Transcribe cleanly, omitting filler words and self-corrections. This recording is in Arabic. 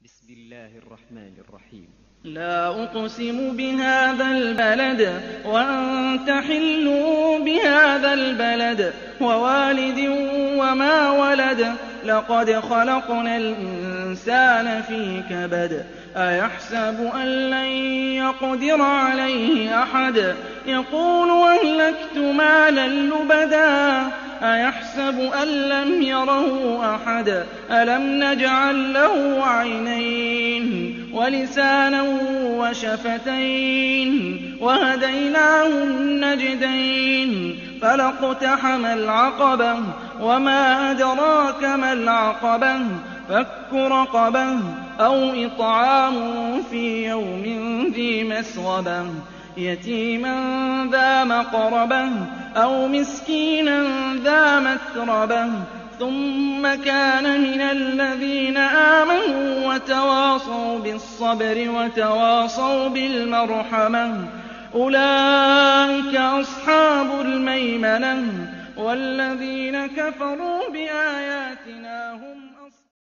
بسم الله الرحمن الرحيم. لا أقسم بهذا البلد وأنت حل بهذا البلد ووالد وما ولد لقد خلقنا الإنسان في كبد أيحسب أن لن يقدر عليه أحد يقول أهلكت مالا لبدا أيحسب أن لم يره أحد ألم نجعل له عينين ولسانا وشفتين وهديناه النجدين فلاقتحم العقبة وما أدراك ما العقبة فك رقبة أو إطعام في يوم ذي مسغبة يتيما ذا مقربة أو مسكينا ذا متربة ثم كان من الذين آمنوا وتواصوا بالصبر وتواصوا بالمرحمة أولئك أصحاب الميمنة والذين كفروا بآياتنا هم